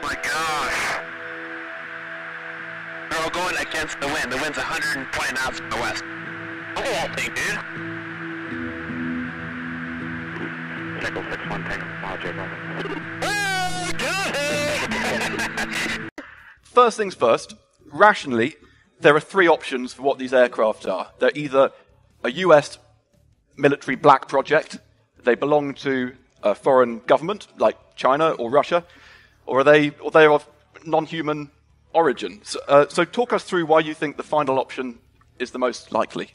my gosh. They're all going against the wind. The wind's 120 knots from the west. Look at that thing, dude. Echo 6-1, Tango, got it! First things first, rationally, there are three options for what these aircraft are. They're either a US military black project, they belong to a foreign government like China or Russia, or they are of non-human origin. So talk us through why you think the final option is the most likely.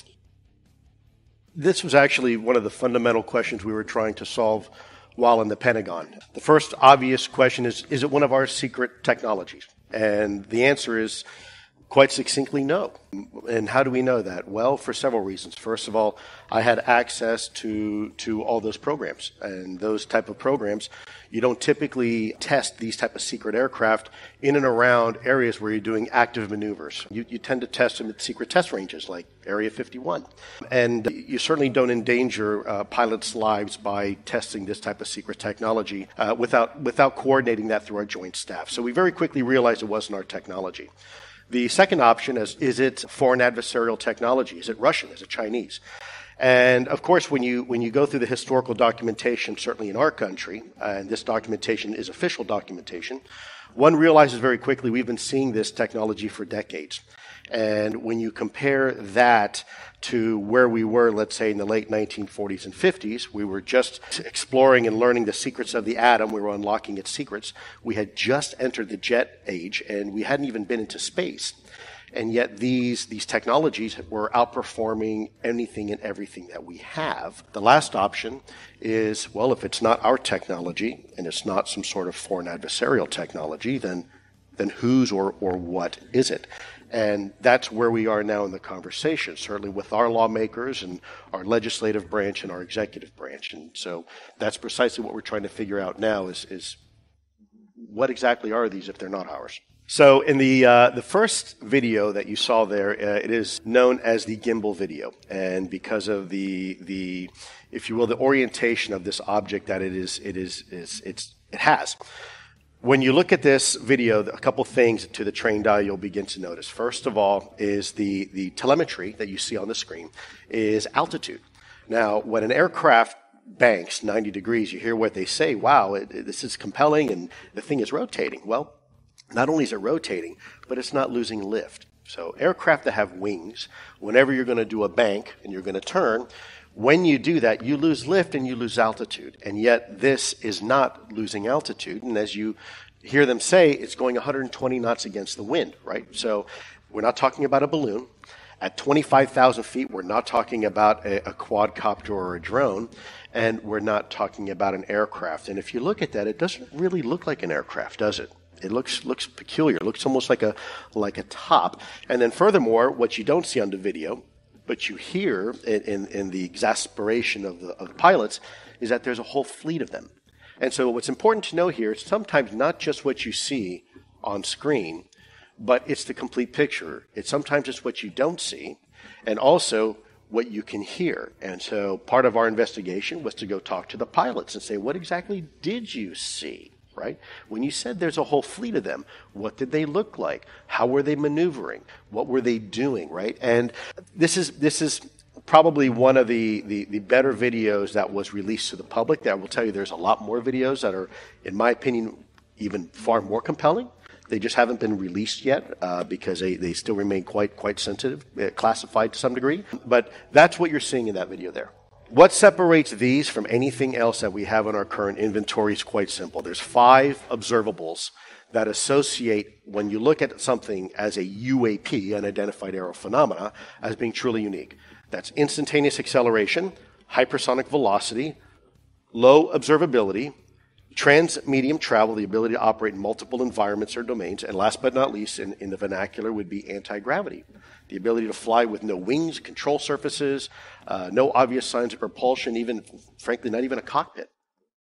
This was actually one of the fundamental questions we were trying to solve while in the Pentagon. The first obvious question is it one of our secret technologies? And the answer is quite succinctly no. And how do we know that? Well, for several reasons. First of all, I had access to all those programs. And those type of programs, you don't typically test these type of secret aircraft in and around areas where you're doing active maneuvers. You tend to test them at secret test ranges like Area 51. And you certainly don't endanger pilots' lives by testing this type of secret technology without coordinating that through our joint staff. So we very quickly realized it wasn't our technology. The second option is it foreign adversarial technology? Is it Russian? Is it Chinese? And of course, when you go through the historical documentation, certainly in our country, and this documentation is official documentation, one realizes very quickly we've been seeing this technology for decades. And when you compare that to where we were, let's say, in the late 1940s and 50s, we were just exploring and learning the secrets of the atom. We were unlocking its secrets. We had just entered the jet age, and we hadn't even been into space. And yet these technologies were outperforming anything and everything that we have. The last option is, well, if it's not our technology and it's not some sort of foreign adversarial technology, then whose or what is it? And that's where we are now in the conversation, certainly with our lawmakers and our legislative branch and our executive branch. And so that's precisely what we're trying to figure out now is what exactly are these if they're not ours? So in the first video that you saw there, it is known as the gimbal video. And because of the if you will, the orientation of this object that it has. When you look at this video, a couple things to the trained eye you'll begin to notice. First of all is the telemetry that you see on the screen is altitude. Now, when an aircraft banks 90 degrees, you hear what they say, wow, this is compelling and the thing is rotating. Well, not only is it rotating, but it's not losing lift. So aircraft that have wings, whenever you're going to do a bank and you're going to turn, when you do that, you lose lift and you lose altitude. And yet this is not losing altitude. And as you hear them say, it's going 120 knots against the wind, right? So we're not talking about a balloon. At 25,000 feet, we're not talking about a quadcopter or a drone. And we're not talking about an aircraft. And if you look at that, it doesn't really look like an aircraft, does it? It looks peculiar. It looks almost like a top. And then furthermore, what you don't see on the video, but you hear in the exasperation of the pilots, is that there's a whole fleet of them. And so what's important to know here is sometimes not just what you see on screen, but it's the complete picture. Sometimes it's what you don't see, and also what you can hear. And so part of our investigation was to go talk to the pilots and say, what exactly did you see? Right? When you said there's a whole fleet of them, what did they look like? How were they maneuvering? What were they doing? Right? And this is probably one of the better videos that was released to the public. I will tell you there's a lot more videos that are, in my opinion, even far more compelling. They just haven't been released yet because they still remain quite sensitive, classified to some degree. But that's what you're seeing in that video there. What separates these from anything else that we have in our current inventory is quite simple. There's 5 observables that associate, when you look at something as a UAP, unidentified aerial phenomena, as being truly unique. That's instantaneous acceleration, hypersonic velocity, low observability, trans-medium travel, the ability to operate in multiple environments or domains, and last but not least, in the vernacular, would be anti-gravity. The ability to fly with no wings, control surfaces, no obvious signs of propulsion, even, frankly, not even a cockpit.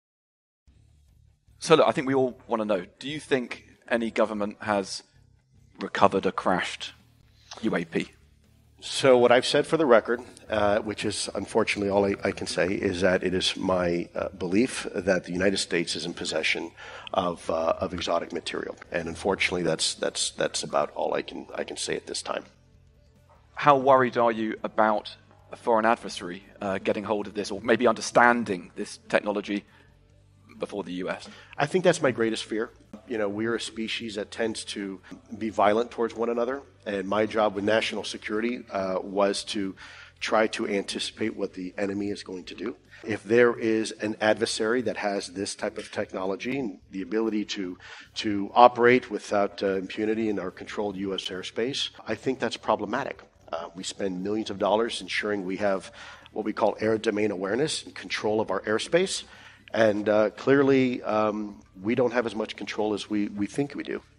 So look, I think we all want to know, do you think any government has recovered a crashed UAP? So what I've said for the record, which is unfortunately all I can say, is that it is my belief that the United States is in possession of exotic material, and unfortunately, that's about all I can say at this time. How worried are you about a foreign adversary getting hold of this, or maybe understanding this technology before the U.S.? I think that's my greatest fear. You know, we're a species that tends to be violent towards one another, and my job with national security was to try to anticipate what the enemy is going to do. If there is an adversary that has this type of technology and the ability to operate without impunity in our controlled U.S. airspace, I think that's problematic. We spend millions of dollars ensuring we have what we call air domain awareness and control of our airspace. And clearly, we don't have as much control as we think we do.